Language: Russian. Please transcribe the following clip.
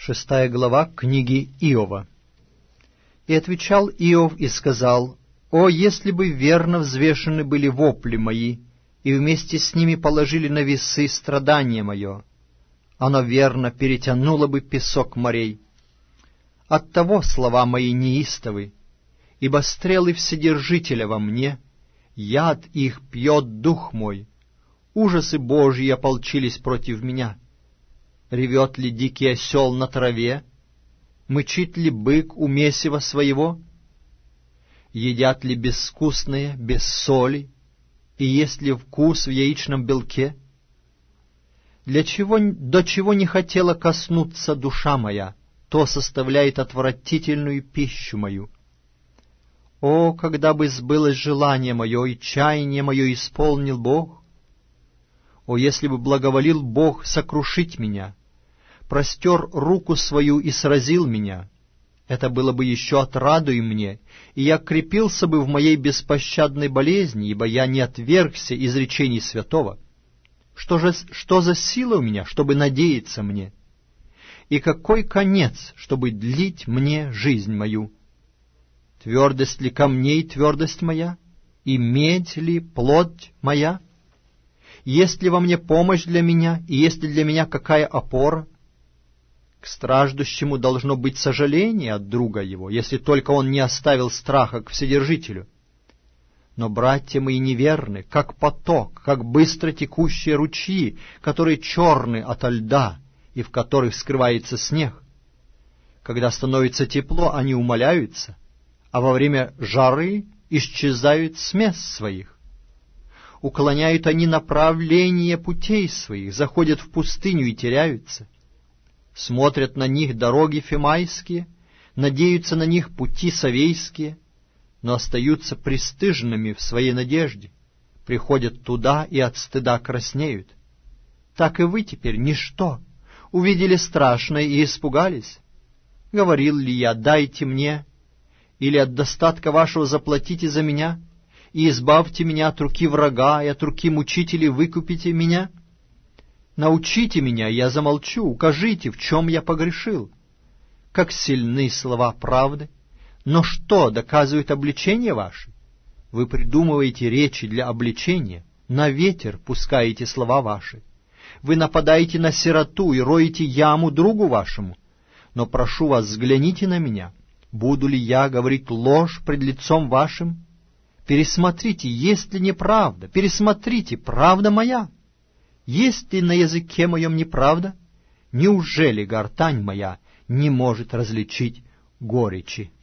6 глава книги Иова. «И отвечал Иов и сказал: О, если бы верно взвешены были вопли мои, и вместе с ними положили на весы страдание мое, оно верно перетянуло бы песок морей. Оттого слова мои неистовы, ибо стрелы Вседержителя во мне, яд их пьет дух мой, ужасы Божьи ополчились против меня. Ревет ли дикий осел на траве? Мычит ли бык у месива своего? Едят ли безвкусные без соли? И есть ли вкус в яичном белке? До чего не хотела коснуться душа моя, то составляет отвратительную пищу мою. О, когда бы сбылось желание мое, и чаяние мое исполнил Бог! О, если бы благоволил Бог сокрушить меня, простер руку свою и сразил меня, это было бы еще отрадою мне, и я крепился бы в моей беспощадной болезни, ибо я не отвергся изречений святого. Что за сила у меня, чтобы надеяться мне? И какой конец, чтобы длить мне жизнь мою? Твердость ли камней твердость моя? И медь ли плоть моя? Есть ли во мне помощь для меня, и есть ли для меня какая опора? К страждущему должно быть сожаление от друга его, если только он не оставил страха к Вседержителю. Но братья мои неверны, как поток, как быстро текущие ручьи, которые черны ото льда и в которых скрывается снег. Когда становится тепло, они умаляются, а во время жары исчезают с мест своих. Уклоняют они направление путей своих, заходят в пустыню и теряются. Смотрят на них дороги фимайские, надеются на них пути совейские, но остаются пристыженными в своей надежде, приходят туда и от стыда краснеют. Так и вы теперь ничто, увидели страшное и испугались. Говорил ли я: дайте мне, или от достатка вашего заплатите за меня, и избавьте меня от руки врага, и от руки мучителей выкупите меня? Научите меня, я замолчу, укажите, в чем я погрешил. Как сильны слова правды, но что доказывает обличение ваше? Вы придумываете речи для обличения, на ветер пускаете слова ваши. Вы нападаете на сироту и роете яму другу вашему. Но прошу вас, взгляните на меня. Буду ли я говорить ложь пред лицом вашим? Пересмотрите, есть ли неправда, пересмотрите, правда моя. Есть ли на языке моем неправда? Неужели гортань моя не может различить горечи?